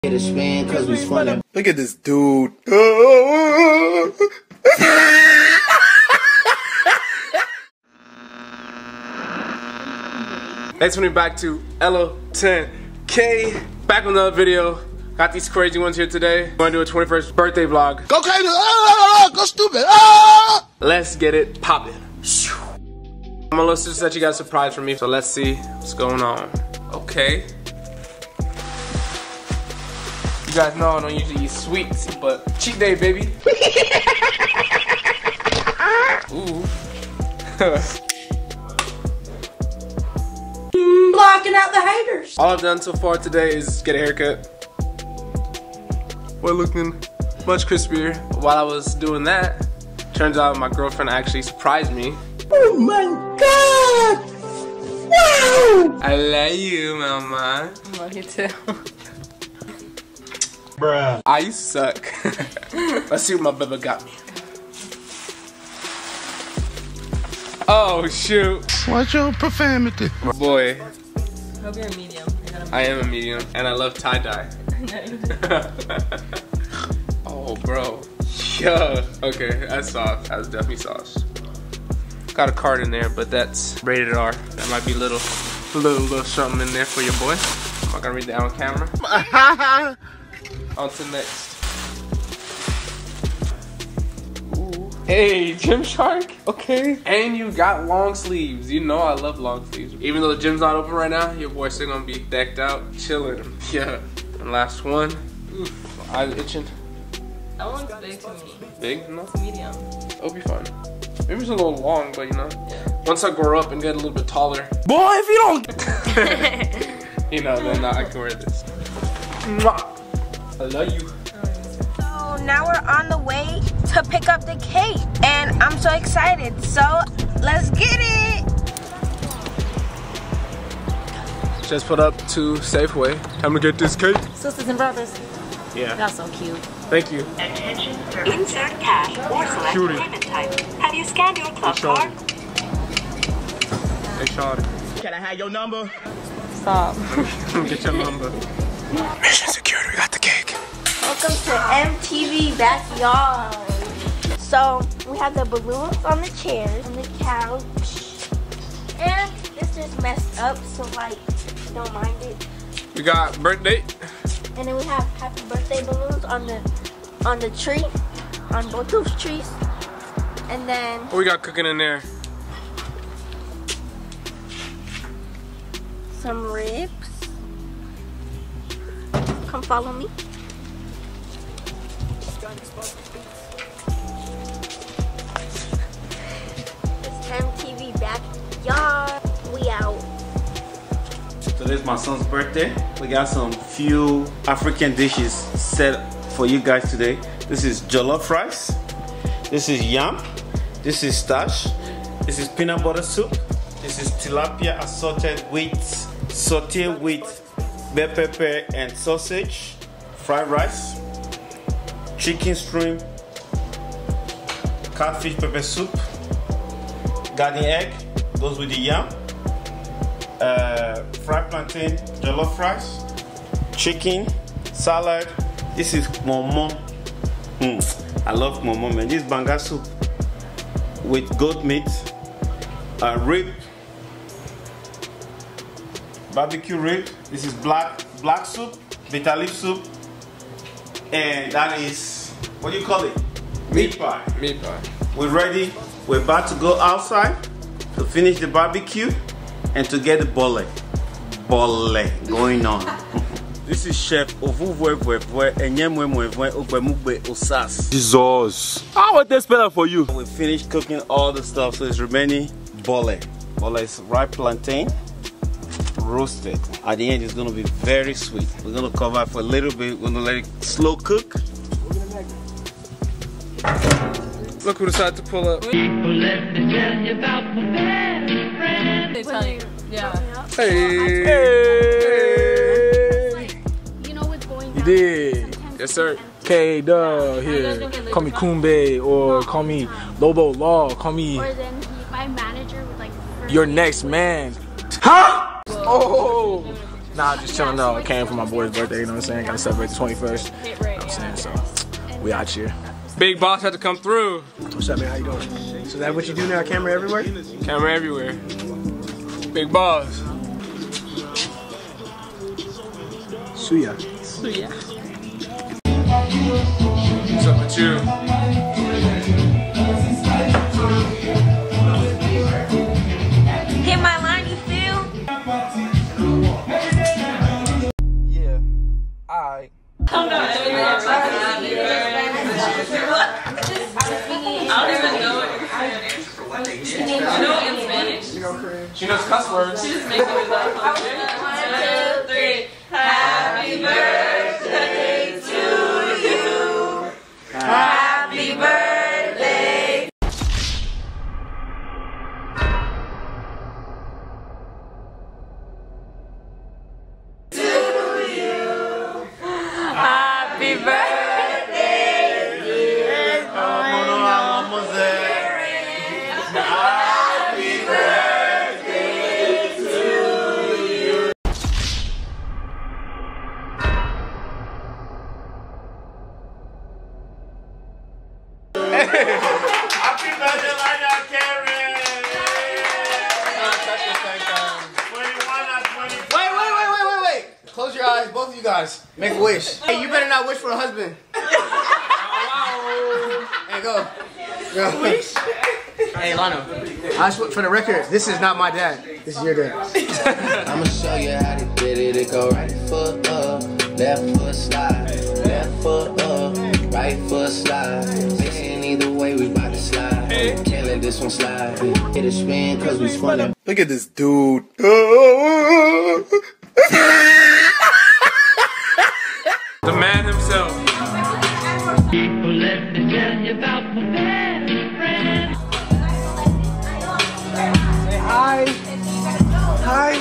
Get a spin cause we funny. Look at this dude. Thanks for coming back to LO10K. Back with another video. Got these crazy ones here today. We're gonna do a 21st birthday vlog. Go crazy! Go stupid! Let's get it poppin'. I'm gonna listen to that you got a surprise for me. So let's see what's going on. Okay. You guys know I don't usually eat sweets, but cheat day, baby. Ooh. Blocking out the haters. All I've done so far today is get a haircut. We're looking much crispier. While I was doing that, turns out my girlfriend actually surprised me. Oh my god! Wow! I love you, mama. I love you too. Bruh. I suck. Let's see what my baby got me. Oh shoot. Watch your profanity. Boy. I hope you're a medium. I am a medium and I love tie-dye. Oh bro. Yeah. Okay, that's soft. That's definitely sauce. Got a card in there, but that's rated R. That might be a little something in there for your boy. I'm not gonna read that on camera. On to next. Ooh. Hey, Gymshark. Okay. And you got long sleeves. You know I love long sleeves. Even though the gym's not open right now, your boy's still gonna be decked out, chilling. Yeah. And last one. Oof, my eyes itching. That one's big to me. Big? No. It's medium. It'll be fine. Maybe it's a little long, but you know. Once I grow up and get a little bit taller. Boy, if you don't. You know, then I can wear this. Mwah. I love you. So now we're on the way to pick up the cake. And I'm so excited. So let's get it. Just put up to Safeway. Time to get this cake. Sisters and brothers. Yeah. That's so cute. Thank you. Insert cash or select Cutie. payment type. Have you scanned your club Hey, card? Hey, Shawty. Can I have your number? Stop. Get your number. Mission security, we got the cake. Welcome to MTV Backyard. So we have the balloons on the chairs, on the couch. And this is messed up, so like, don't mind it. We got birthday. And then we have happy birthday balloons on the tree, on both those trees. And then What we got cooking in there? some ribs. Come follow me. It's MTV Backyard. We out. Today's my son's birthday. We got some few African dishes set for you guys today. This is jollof rice. This is yam. This is stash. This is peanut butter soup. This is tilapia assorted with sauteed with bell pepper and sausage. Fried rice. Chicken string. Catfish pepper soup. Garden egg goes with the yam. Fried plantain, jollof rice, chicken, salad. This is momo. I love momo, man. This is banga soup with goat meat, rib, barbecue rib. This is black soup, bitter leaf soup, and that is, what do you call it? Meat pie. Meat pie. We're ready. We're about to go outside to finish the barbecue and to get the bole going on. This is Chef Ovuvwevwevwe Enyemwemwevwe Ogbemugbe Osas. Jesus. How would they spell that for you? We finished cooking all the stuff, so it's remaining bole. Bole is ripe plantain, roasted. At the end, it's gonna be very sweet. We're gonna cover it for a little bit. We're gonna let it slow cook. Look who decided to pull up. People, let me tell you about my best friend. They tell you. Yeah. Hey. You know what's going You down. did. Yes, sir. K-Duh here. Call me Kumbe or call me Lobo Law. Call me Or then my manager would like. your next man. Huh? Oh. Nah, just chilling though. I came for my boy's birthday, you know what I'm saying? Gotta celebrate the 21st. You know what I'm saying? So, we out here. Big boss had to come through. What's up, man? How you doing? So that what you do now? Camera everywhere? Camera everywhere. Big boss. Suya. What's up with you? Hit my line, you feel? Yeah. Alright. I don't even know what you're saying. You know in Spanish? She knows cuss words. She just makes me laugh. 1, 2, 3. Happy birthday to you. Happy birthday. To you. Happy birthday, dear. Vamos there. Happy birthday to you. Happy birthday, Lina Karen! 21 at 20. Wait. Close your eyes, both of you guys. Make a wish. Hey, you better not wish for a husband. Hey, go. Wish. Hey, Lano. For the record, this is not my dad. This is your dad. I'ma show you how to get it. It go right foot up, left foot slide, left foot up, right foot slide. Mixing either way, we bout to slide. Can't let this one slide. Hit a spin cause we spun. Look at this dude. The man himself. People, let me tell you about my best friend. Say hi. Hi.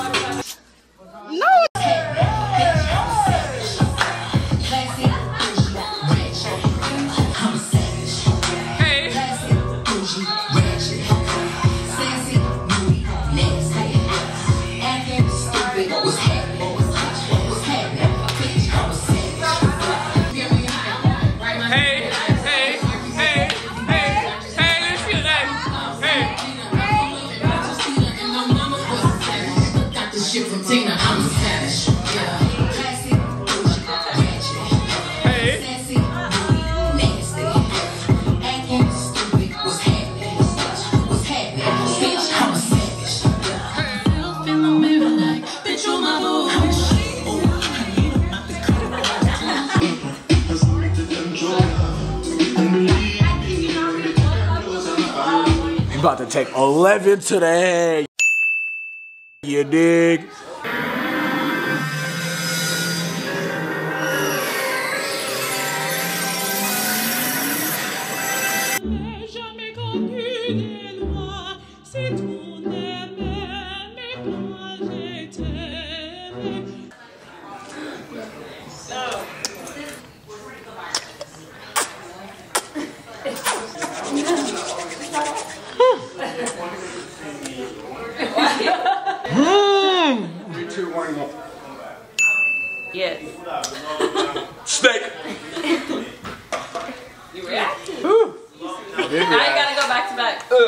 About to take 11 to the head. You dig? Yes. Steak. You react? Now you gotta go back to back. Bella.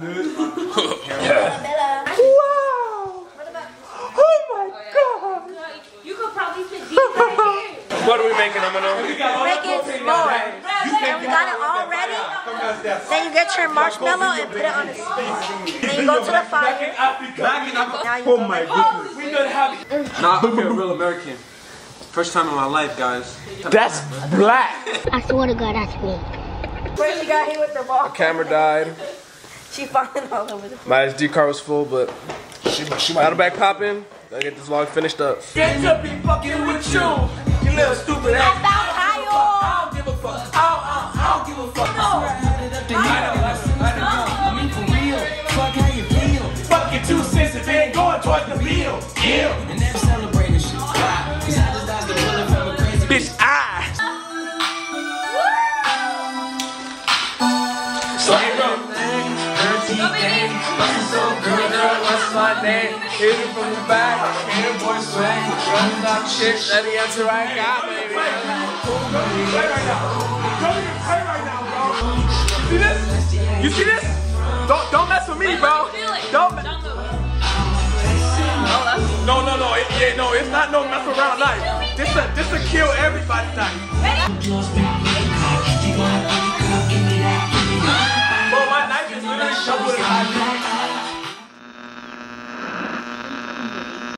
You could probably fit these right here. What are we making, I'm gonna? We're making s'more. And we got it all ready. Then you get your marshmallow and put it on the stick. Then you go to the fire. Oh my goodness. Nah, I'm a real American. First time in my life, guys. That's black. I swear to God, that's me. First, you got hit with the ball. Camera died. She falling all over the place. My SD card was full, but she got her back popping. Gotta get this vlog finished up. Get to be fucking with you. You little stupid ass. I don't give a fuck. I don't give a fuck. I mean for real. Fuck how you feel. Fuck your 2 cents if it ain't going towards the bill. Yeah. And never celebrate this shit. Cause I just dodged the bullet from a crazy bitch. So hey bro. Dirty game. So good girl, what's my name? Hit it from the back, hair boy swag, running up shit, that the answer I got, baby. You see this? You see this? Don't mess with me, bro. Don't mess. No, it's not no mess around night. This a kill everybody night.